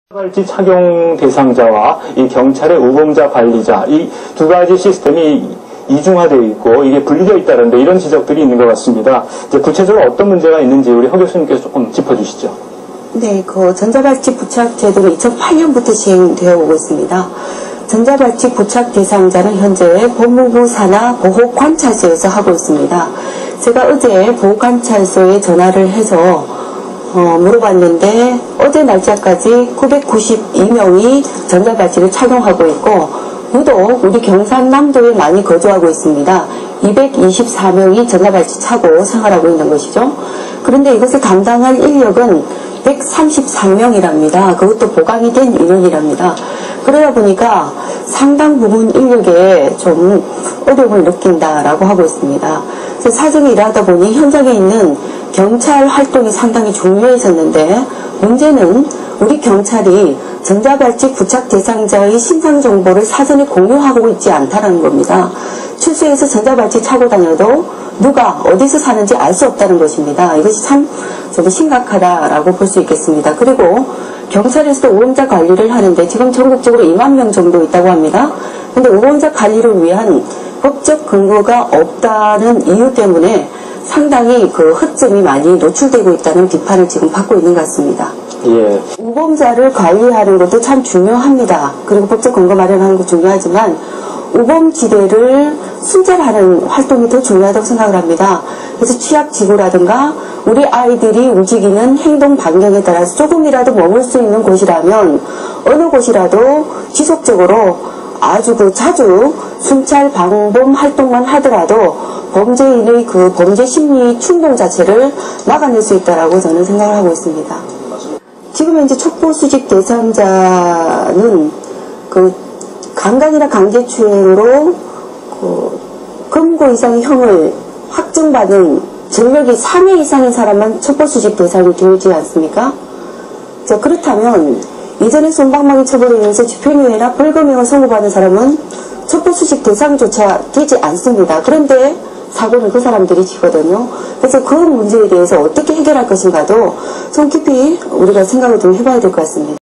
발찌 착용 대상자와 이 경찰의 우범자 관리자 이 두 가지 시스템이 이중화되어 있고 이게 분리되어 있다는데 이런 지적들이 있는 것 같습니다. 이제 구체적으로 어떤 문제가 있는지 우리 허 교수님께서 조금 짚어주시죠. 네, 전자발찌 부착 제도는 2008년부터 시행되어 오고 있습니다. 전자발찌 부착 대상자는 현재 법무부 산하 보호관찰소에서 하고 있습니다. 제가 어제 보호관찰소에 전화를 해서 물어봤는데 어제 날짜까지 992명이 전자발찌를 착용하고 있고 유독 우리 경상남도에 많이 거주하고 있습니다. 224명이 전자발찌 차고 생활하고 있는 것이죠. 그런데 이것을 담당할 인력은 133명이랍니다. 그것도 보강이 된 인원이랍니다. 그러다 보니까 상당 부분 인력에 좀 어려움을 느낀다라고 하고 있습니다. 그래서 사정이 일하다 보니 현장에 있는 경찰 활동이 상당히 중요해졌는데 문제는 우리 경찰이 전자발찌 부착 대상자의 신상 정보를 사전에 공유하고 있지 않다는 겁니다. 출소해서 전자발찌 차고 다녀도 누가 어디서 사는지 알 수 없다는 것입니다. 이것이 참 심각하다라고 볼 수 있겠습니다. 그리고 경찰에서도 우범자 관리를 하는데 지금 전국적으로 2만 명 정도 있다고 합니다. 그런데 우범자 관리를 위한 법적 근거가 없다는 이유 때문에 상당히 그 허점이 많이 노출되고 있다는 비판을 지금 받고 있는 것 같습니다. 예. 우범자를 관리하는 것도 참 중요합니다. 그리고 법적 근거 마련하는 것도 중요하지만 우범지대를 순찰하는 활동이 더 중요하다고 생각을 합니다. 그래서 취약지구라든가 우리 아이들이 움직이는 행동 반경에 따라서 조금이라도 머물 수 있는 곳이라면 어느 곳이라도 지속적으로 아주 자주 순찰 방범 활동만 하더라도 범죄인의 그 범죄 심리 충동 자체를 막아낼 수 있다라고 저는 생각을 하고 있습니다. 지금 현재 촉보 수집 대상자는 강간이나 강제추행으로 금고 이상의 형을 확정받은 징역이 3회 이상인 사람만 촉보 수집 대상이 되지 않습니까? 자, 그렇다면 이전에 솜방망이 처벌에 의해서 집행유예나 벌금형을 선고받은 사람은 촉보 수집 대상조차 되지 않습니다. 그런데 사고는 그 사람들이 지거든요. 그래서 그 문제에 대해서 어떻게 해결할 것인가도 좀 깊이 우리가 생각을 좀 해봐야 될 것 같습니다.